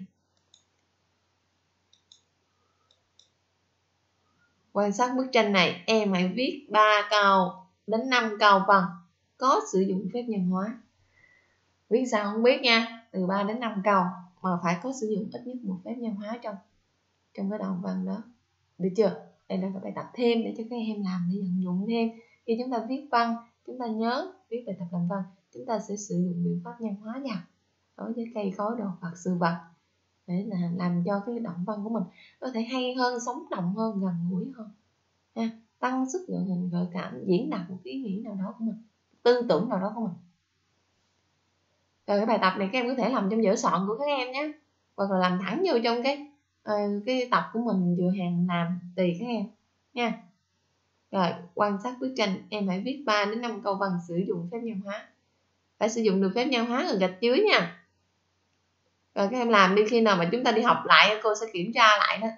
Quan sát bức tranh này, em hãy viết ba câu đến năm câu văn có sử dụng phép nhân hóa. Viết sao không biết nha, từ ba đến năm câu mà phải có sử dụng ít nhất một phép nhân hóa trong trong cái đoạn văn đó. Được chưa? Đây là bài tập thêm để cho các em làm để vận dụng thêm. Khi chúng ta viết văn, chúng ta nhớ viết bài tập làm văn, chúng ta sẽ sử dụng biện pháp nhân hóa nha. Đối với cây cối đồ vật sự vật để là làm cho cái đoạn văn của mình có thể hay hơn, sống động hơn, gần gũi hơn ha. Tăng sức gợi hình, gợi cảm, diễn đạt một ý nghĩa nào đó của mình, tư tưởng nào đó của mình. Rồi cái bài tập này các em có thể làm trong vở soạn của các em nhé, hoặc là làm thẳng vô trong cái uh, cái tập của mình vừa hàng làm, tùy các em nha. Rồi quan sát bức tranh, em hãy viết ba đến năm câu văn sử dụng phép nhân hóa. Phải sử dụng được phép nhân hóa ở gạch dưới nha. Rồi các em làm đi, khi nào mà chúng ta đi học lại cô sẽ kiểm tra lại đó.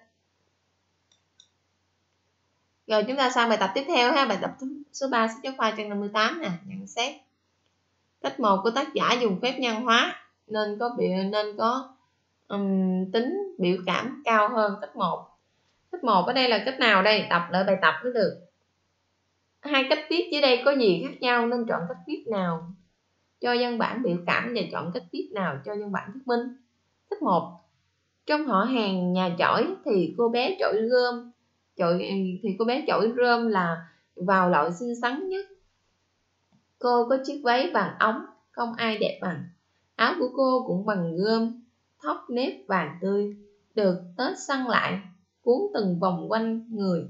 Rồi chúng ta sang bài tập tiếp theo ha, bài tập số ba sách giáo khoa trang năm mươi tám nè, nhận xét. Cách một của tác giả dùng phép nhân hóa nên có biểu nên có um, tính biểu cảm cao hơn cách một. Cách một ở đây là cách nào đây? Đọc lại bài tập mới được. Hai cách viết dưới đây có gì khác nhau nên chọn cách viết nào cho văn bản biểu cảm và chọn cách viết nào cho văn bản thuyết minh. Cách một. Trong họ hàng nhà chổi thì cô bé chổi rơm chổi thì cô bé chổi rơm là vào loại xinh xắn nhất. Cô có chiếc váy bằng ống, không ai đẹp bằng. Áo của cô cũng bằng gươm, thóc nếp vàng tươi, được Tết săn lại, cuốn từng vòng quanh người,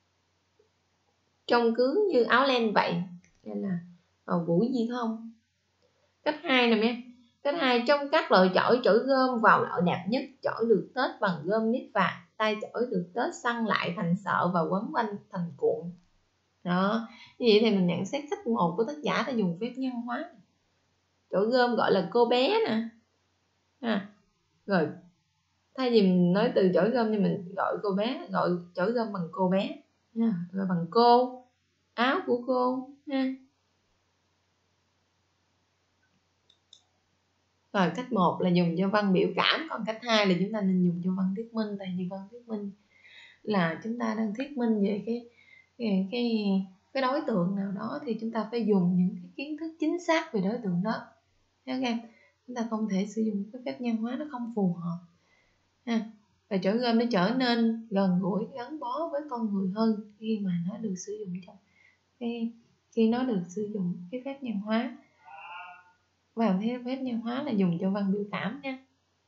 trông cứ như áo len vậy. Đây là Vũ Di Thông. Cách hai nè em. Cách hai, trong các loại chổi, chổi gươm vào loại đẹp nhất, chổi được Tết bằng gươm nếp vàng, tay chổi được Tết săn lại thành sợi và quấn quanh thành cuộn. Đó, như vậy thì mình nhận xét cách một của tác giả là dùng phép nhân hóa. Chổi gươm gọi là cô bé nè à, rồi thay vì mình nói từ chổi gươm thì mình gọi cô bé, gọi chổi gươm bằng cô bé à, rồi bằng cô, áo của cô ha. Rồi cách một là dùng cho văn biểu cảm, còn cách hai là chúng ta nên dùng cho văn thuyết minh. Tại vì văn thuyết minh là chúng ta đang thuyết minh về cái cái cái, cái đối tượng nào đó thì chúng ta phải dùng những cái kiến thức chính xác về đối tượng đó. Các em, chúng ta không thể sử dụng cái phép nhân hóa, nó không phù hợp ha. Và chổi gươm nó trở nên gần gũi, gắn bó với con người hơn khi mà nó được sử dụng trong cái khi nó được sử dụng cái phép nhân hóa. Và cái phép nhân hóa là dùng cho văn biểu cảm nha.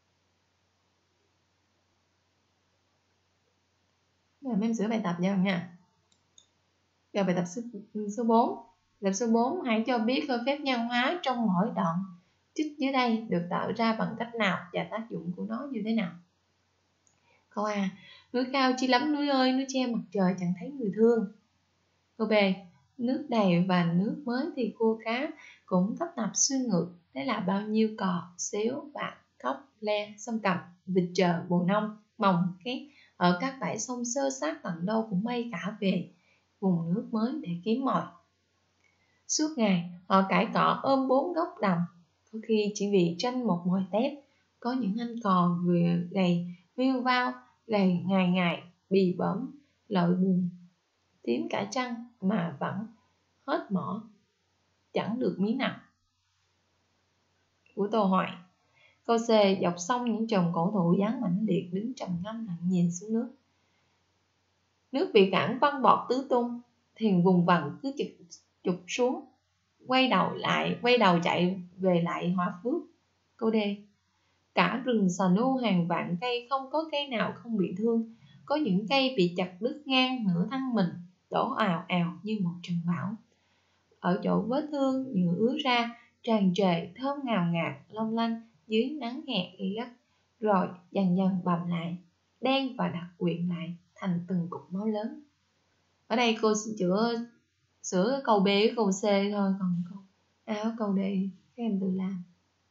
Rồi em sửa bài tập cho nha. Rồi bài tập số, số bốn. Bài tập số bốn, hãy cho biết phép nhân hóa trong mỗi đoạn trích dưới đây được tạo ra bằng cách nào và tác dụng của nó như thế nào. Câu A. Núi cao chi lắm núi ơi, núi che mặt trời chẳng thấy người thương. Câu B. Nước đầy và nước mới thì cua cá cũng tấp nập xuôi ngược. Thế là bao nhiêu cò, xếu, bạc, cóc, le, sông Cầm, vịt chờ, bồ nông, mồng, két ở các bãi sông xơ xác tận đâu cũng bay cả về vùng nước mới để kiếm mồi. Suốt ngày họ cãi cọ ôm bốn gốc đầm, có khi chỉ vì tranh một mồi tép. Có những anh cò vừa gầy viêu vao, gầy ngày ngày bì bõm, lội buồn tím cả trăng mà vẫn hết mỏ, chẳng được miếng nào. Của Tô Hoài. Câu C. Dọc sông những chòm cổ thụ dáng mãnh liệt đứng trầm ngâm lặng nhìn xuống nước. Nước bị cản văng bọt tứ tung, thuyền vùng vằng cứ chụp, chụp xuống, quay đầu lại, quay đầu chạy về lại Hòa Phước. Câu D. Cả rừng xà nu hàng vạn cây, không có cây nào không bị thương. Có những cây bị chặt đứt ngang nửa thân mình, đổ ào ào như một trận bão. Ở chỗ vết thương nhựa ứa ra, tràn trề thơm ngào ngạt long lanh dưới nắng hè gay gắt, rồi dần dần bầm lại, đen và đặc quyện lại thành từng cục máu lớn. Ở đây cô chữa sửa câu B với câu C thôi, còn câu A với câu D các em tự làm.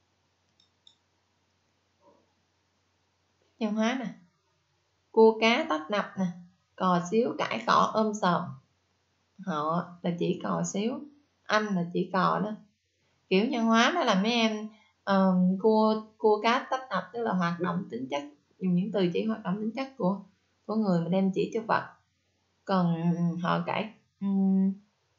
Nhân hóa nè, cua cá tấp nập nè, cò xíu cãi cọ ôm sòm. Họ là chỉ cò xíu, anh là chỉ cò đó. Kiểu nhân hóa đó là mấy em um, cua cua cá tấp nập, tức là hoạt động tính chất, dùng những từ chỉ hoạt động tính chất của của người mà đem chỉ cho vật. Còn họ cãi um,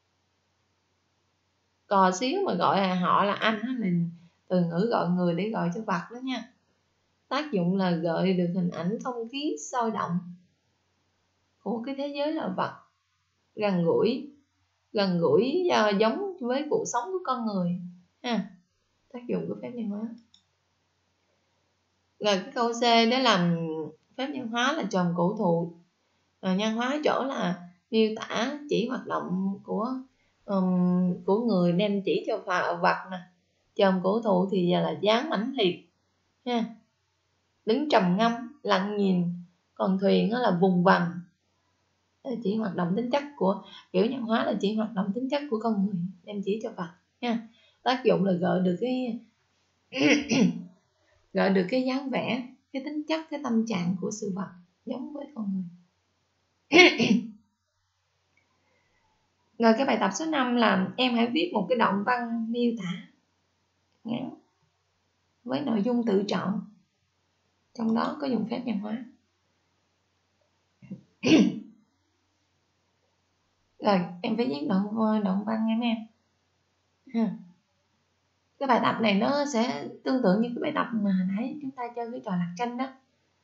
cò xíu mà gọi là họ là anh, đó là từ ngữ gọi người để gọi cho vật đó nha. Tác dụng là gợi được hình ảnh không khí sôi động của cái thế giới là vật, gần gũi gần gũi uh, giống với cuộc sống của con người ha. Tác dụng của phép nhân hóa. Rồi cái câu C đó là phép nhân hóa là chòm cổ thụ. Rồi nhân hóa chỗ là miêu tả chỉ hoạt động của um, của người đem chỉ cho vật nè. Chòm cổ thụ thì giờ là dáng mãnh liệt ha, đứng trầm ngâm lặng nhìn. Còn thuyền đó là vùng vằng, chỉ hoạt động tính chất của kiểu nhân hóa là chỉ hoạt động tính chất của con người đem chỉ cho vật nha. Tác dụng là gợi được cái gợi được cái dáng vẻ, cái tính chất, cái tâm trạng của sự vật giống với con người. Rồi cái bài tập số năm là em hãy viết một cái đoạn văn miêu tả ngắn với nội dung tự chọn, trong đó có dùng phép nhân hóa. Rồi em phải viết đoạn đoạn văn em em ha. Cái bài tập này nó sẽ tương tự như cái bài tập mà hồi nãy chúng ta chơi cái trò lạc tranh đó.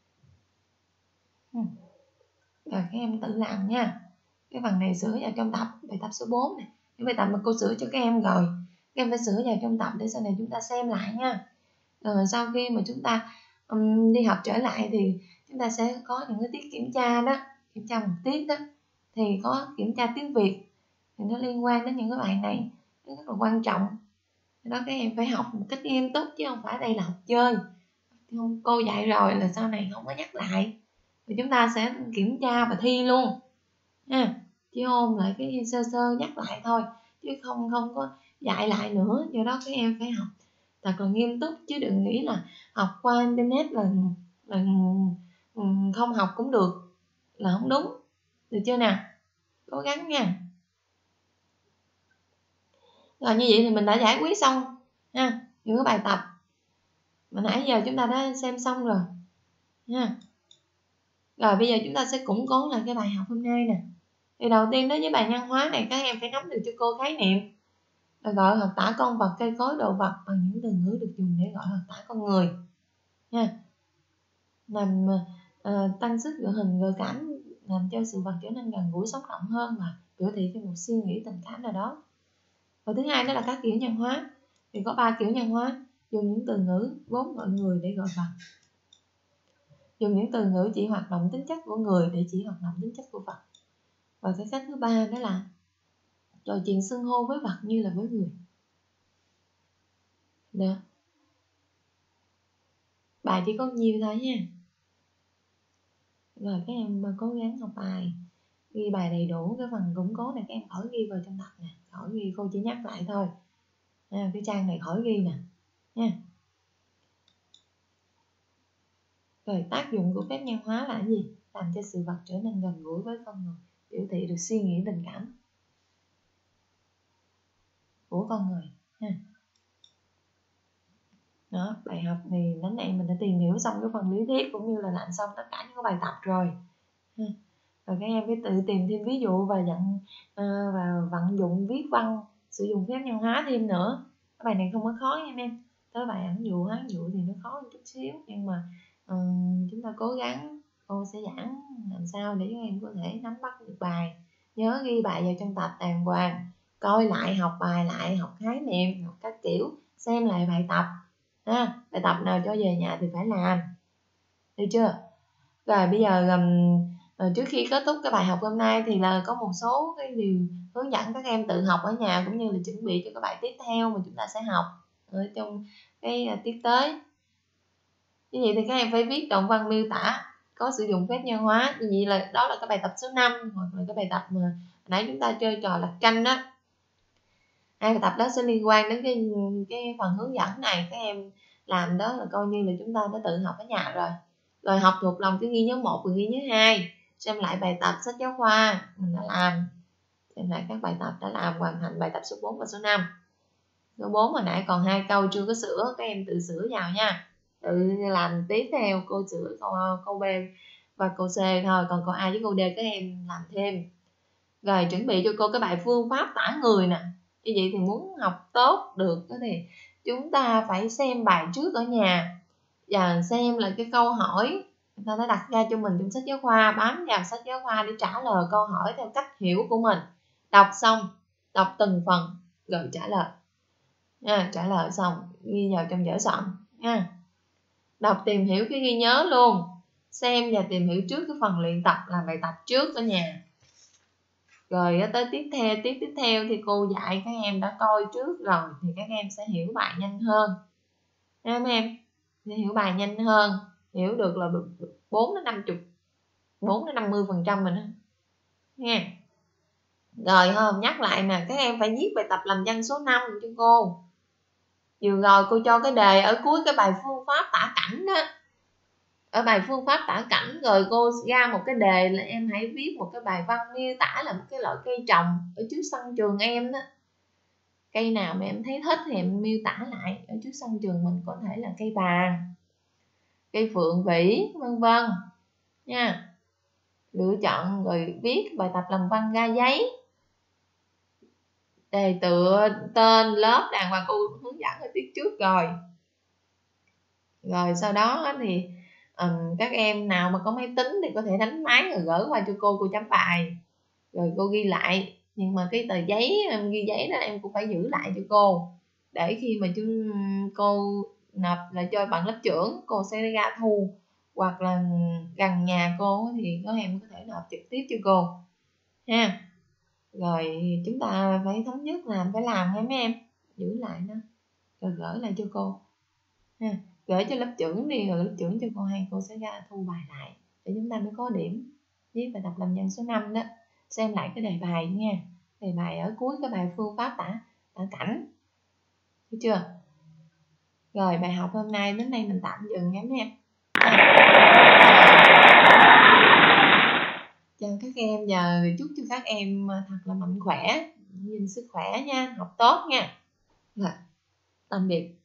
Rồi các em tự làm nha. Cái phần này sửa vào trong tập bài tập số bốn này. Cái bài tập mà cô sửa cho các em rồi, các em phải sửa vào trong tập để sau này chúng ta xem lại nha. Rồi sau khi mà chúng ta um, đi học trở lại thì chúng ta sẽ có những cái tiết kiểm tra đó, kiểm tra một tiết đó, thì có kiểm tra tiếng Việt thì nó liên quan đến những cái bài này, nó rất là quan trọng. Đó các em phải học một cách nghiêm túc chứ không phải đây là học chơi. Không, cô dạy rồi là sau này không có nhắc lại, thì chúng ta sẽ kiểm tra và thi luôn ha, chỉ ôn lại cái sơ sơ nhắc lại thôi chứ không không có dạy lại nữa. Do đó các em phải học thật là nghiêm túc chứ đừng nghĩ là học qua internet là, là không học cũng được, là không đúng, được chưa nào? Cố gắng nha. Rồi như vậy thì mình đã giải quyết xong ha những cái bài tập mà nãy giờ chúng ta đã xem xong rồi ha. Rồi bây giờ chúng ta sẽ củng cố lại cái bài học hôm nay nè. Thì đầu tiên đối với bài nhân hóa này các em phải nắm được cho cô khái niệm là gọi hợp tả con vật, cây cối, đồ vật bằng những từ ngữ được dùng để gọi hợp tả con người nha, làm uh, tăng sức gợi hình gợi cảm, làm cho sự vật trở nên gần gũi sống động hơn và biểu thị cho một suy nghĩ tình cảm nào đó. Và thứ hai đó là các kiểu nhân hóa. Thì có ba kiểu nhân hóa: dùng những từ ngữ vốn gọi người để gọi vật, dùng những từ ngữ chỉ hoạt động tính chất của người để chỉ hoạt động tính chất của vật. Và cái cách thứ ba đó là trò chuyện xưng hô với vật như là với người. Được. Bài chỉ có nhiều thôi nha. Rồi các em cố gắng học bài, ghi bài đầy đủ. Cái phần củng cố này các em khỏi ghi vào trong tập nè, khỏi ghi, cô chỉ nhắc lại thôi. À, cái trang này khỏi ghi nè nha. Rồi tác dụng của phép nhân hóa là cái gì? Làm cho sự vật trở nên gần gũi với con người, biểu thị được suy nghĩ tình cảm của con người ha. Đó, bài học thì đến đây mình đã tìm hiểu xong cái phần lý thuyết cũng như là làm xong tất cả những cái bài tập rồi. Rồi các em phải tự tìm thêm ví dụ và vận uh, và vận dụng viết văn, sử dụng phép nhân hóa thêm nữa. Cái bài này không có khó nha em. Tới bài ẩn dụ, ẩn dụ thì nó khó một chút xíu, nhưng mà um, chúng ta cố gắng, cô sẽ giảng làm sao để các em có thể nắm bắt được bài. Nhớ ghi bài vào trong tập đàng hoàng, coi lại, học bài lại, học khái niệm, học các kiểu, xem lại bài tập ha. Bài tập nào cho về nhà thì phải làm, được chưa? Rồi bây giờ um, trước khi kết thúc cái bài học hôm nay thì là có một số cái điều hướng dẫn các em tự học ở nhà, cũng như là chuẩn bị cho các bài tiếp theo mà chúng ta sẽ học ở trong cái uh, tiết tới. Như vậy thì các em phải viết đoạn văn miêu tả có sử dụng phép nhân hóa. Như vậy là đó là cái bài tập số năm, hoặc là cái bài tập mà nãy chúng ta chơi trò lật tranh đó. Hai bài tập đó sẽ liên quan đến cái cái phần hướng dẫn này. Các em làm đó là coi như là chúng ta đã tự học ở nhà rồi. Rồi học thuộc lòng cái ghi nhớ một và ghi nhớ hai, xem lại bài tập sách giáo khoa mình đã làm, xem lại các bài tập đã làm, hoàn thành bài tập số bốn và số năm. Số bốn hồi nãy còn hai câu chưa có sửa, các em tự sửa vào nha, tự làm tiếp theo. Cô sửa câu, câu B và câu C thôi, còn câu A với câu D các em làm thêm. Rồi chuẩn bị cho cô cái bài phương pháp tả người nè. Như vậy thì muốn học tốt được thì chúng ta phải xem bài trước ở nhà và xem là cái câu hỏi người ta đã đặt ra cho mình trong sách giáo khoa, bám vào sách giáo khoa để trả lời câu hỏi theo cách hiểu của mình. Đọc xong, đọc từng phần rồi trả lời nha. Trả lời xong ghi vào trong vở soạn nha. Đọc tìm hiểu cái ghi nhớ luôn, xem và tìm hiểu trước cái phần luyện tập làm bài tập trước ở nhà. Rồi tới tiếp theo tiếp tiếp theo thì cô dạy các em đã coi trước rồi thì các em sẽ hiểu bài nhanh hơn nha mấy em. Sẽ hiểu bài nhanh hơn, hiểu được là bốn đến năm mươi, bốn đến năm mươi phần trăm mình nha. Rồi không nhắc lại nè, các em phải viết bài tập làm văn số năm cho cô. Vừa rồi cô cho cái đề ở cuối cái bài phương pháp tả cảnh đó, ở bài phương pháp tả cảnh, rồi cô ra một cái đề là em hãy viết một cái bài văn miêu tả là một cái loại cây trồng ở trước sân trường em đó. Cây nào mà em thấy thích thì em miêu tả lại. Ở trước sân trường mình có thể là cây bàng, cây phượng vĩ, vân vân nha. Lựa chọn rồi viết bài tập làm văn ra giấy, đề tựa, tên, lớp đàng hoàng, cô hướng dẫn ở tiết trước rồi. Rồi sau đó thì um, các em nào mà có máy tính thì có thể đánh máy rồi gửi qua cho cô, cô chấm bài rồi cô ghi lại. Nhưng mà cái tờ giấy em ghi giấy đó em cũng phải giữ lại cho cô, để khi mà chúng cô nộp lại cho bạn lớp trưởng, cô sẽ ra thu, hoặc là gần nhà cô thì có em có thể nộp trực tiếp cho cô ha. Rồi chúng ta phải thống nhất làm, phải làm hay mấy em, giữ lại nó rồi gửi lại cho cô ha. Gửi cho lớp trưởng đi, rồi lớp trưởng cho cô hay, cô sẽ ra thu bài lại để chúng ta mới có điểm viết bài tập làm văn số năm đó. Xem lại cái đề bài nha, đề bài ở cuối cái bài phương pháp tả tả cảnh, được chưa? Rồi bài học hôm nay đến đây mình tạm dừng nha mấy em. Chào các em và chúc cho các em thật là mạnh khỏe, nhìn sức khỏe nha, học tốt nha. Rồi, tạm biệt.